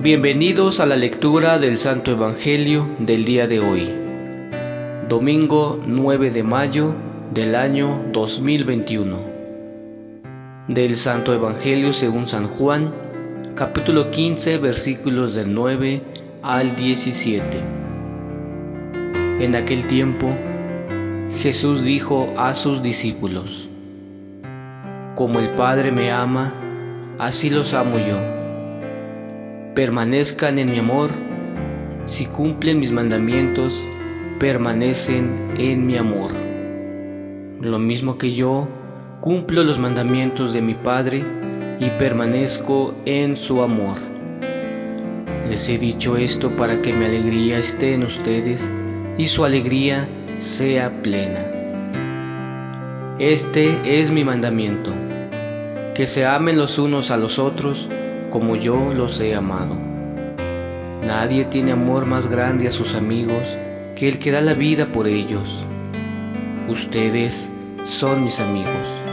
Bienvenidos a la lectura del Santo Evangelio del día de hoy, domingo 9 de mayo del año 2021. Del Santo Evangelio según San Juan, capítulo 15, versículos del 9 al 17. En aquel tiempo, Jesús dijo a sus discípulos: Como el Padre me ama, así los amo yo. Permanezcan en mi amor. Si cumplen mis mandamientos, permanecen en mi amor. Lo mismo que yo cumplo los mandamientos de mi Padre y permanezco en su amor. Les he dicho esto para que mi alegría esté en ustedes y su alegría sea plena. Este es mi mandamiento, que se amen los unos a los otros como yo los he amado. Nadie tiene amor más grande a sus amigos que el que da la vida por ellos. Ustedes son mis amigos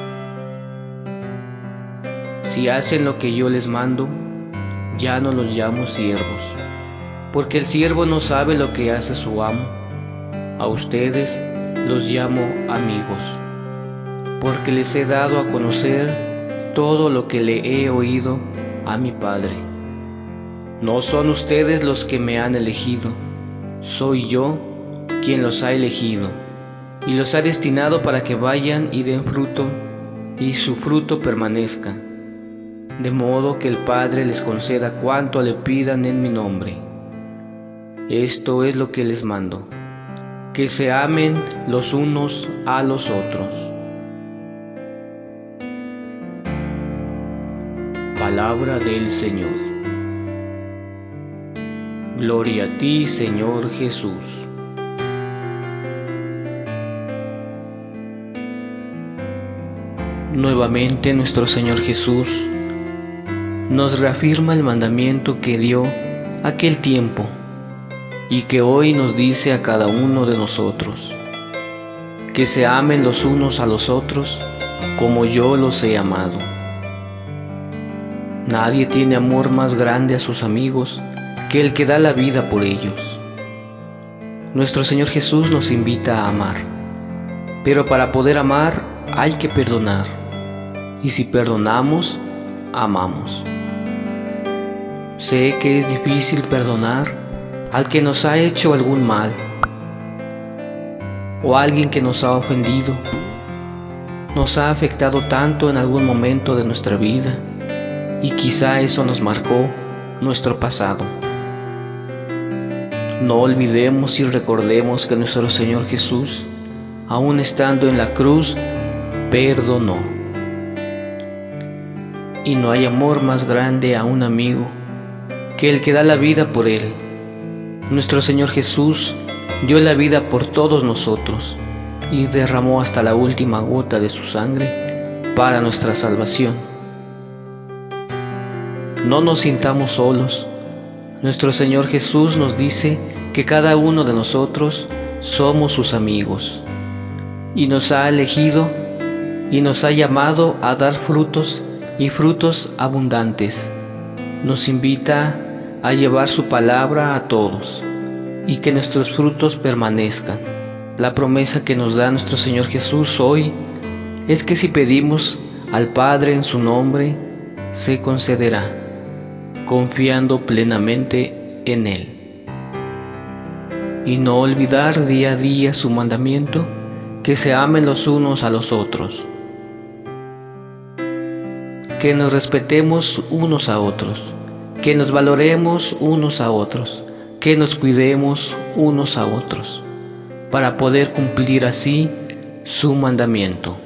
si hacen lo que yo les mando. Ya no los llamo siervos, porque el siervo no sabe lo que hace su amo. A ustedes los llamo amigos, porque les he dado a conocer todo lo que le he oído a mi Padre. No son ustedes los que me han elegido, soy yo quien los ha elegido y los ha destinado para que vayan y den fruto, y su fruto permanezca, de modo que el Padre les conceda cuanto le pidan en mi nombre. Esto es lo que les mando, que se amen los unos a los otros. Palabra del Señor. Gloria a ti, Señor Jesús. Nuevamente nuestro Señor Jesús nos reafirma el mandamiento que dio aquel tiempo y que hoy nos dice a cada uno de nosotros: que se amen los unos a los otros como yo los he amado. Nadie tiene amor más grande a sus amigos que el que da la vida por ellos. Nuestro Señor Jesús nos invita a amar, pero para poder amar hay que perdonar, y si perdonamos, amamos. Sé que es difícil perdonar al que nos ha hecho algún mal, o a alguien que nos ha ofendido, nos ha afectado tanto en algún momento de nuestra vida, y quizá eso nos marcó nuestro pasado. No olvidemos y recordemos que nuestro Señor Jesús, aún estando en la cruz, perdonó. Y no hay amor más grande a un amigo que el que da la vida por él. Nuestro Señor Jesús dio la vida por todos nosotros y derramó hasta la última gota de su sangre para nuestra salvación. No nos sintamos solos. Nuestro Señor Jesús nos dice que cada uno de nosotros somos sus amigos, y nos ha elegido y nos ha llamado a dar frutos, y frutos abundantes. Nos invita a llevar su palabra a todos y que nuestros frutos permanezcan. La promesa que nos da nuestro Señor Jesús hoy es que si pedimos al Padre en su nombre, se concederá, confiando plenamente en Él. Y no olvidar día a día su mandamiento, que se amen los unos a los otros, que nos respetemos unos a otros, que nos valoremos unos a otros, que nos cuidemos unos a otros, para poder cumplir así su mandamiento.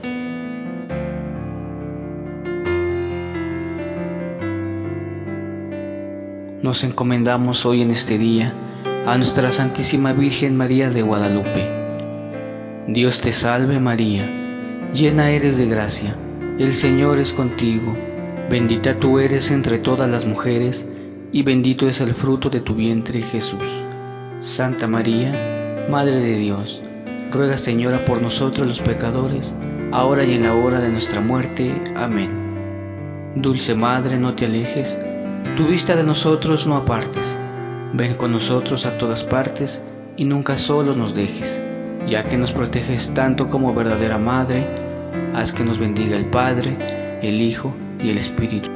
Nos encomendamos hoy en este día a nuestra Santísima Virgen María de Guadalupe. Dios te salve María, llena eres de gracia, el Señor es contigo, bendita tú eres entre todas las mujeres, y bendito es el fruto de tu vientre Jesús. Santa María, Madre de Dios, ruega Señora por nosotros los pecadores, ahora y en la hora de nuestra muerte. Amén. Dulce Madre, no te alejes, Tu vista de nosotros no apartes. Ven con nosotros a todas partes y nunca solos nos dejes. Ya que nos proteges tanto como verdadera Madre, haz que nos bendiga el Padre, el Hijo y el Espíritu